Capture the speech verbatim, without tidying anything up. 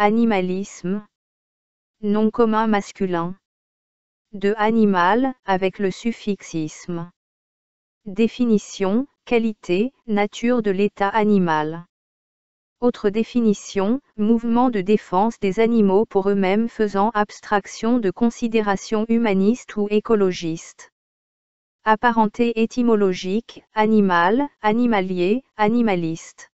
animalisme. Nom commun masculin. De animal, avec le suffixe isme. Définition, qualité, nature de l'état animal. Autre définition, mouvement de défense des animaux pour eux-mêmes faisant abstraction de considérations humanistes ou écologistes. Apparenté étymologique, animal, animalier, animaliste.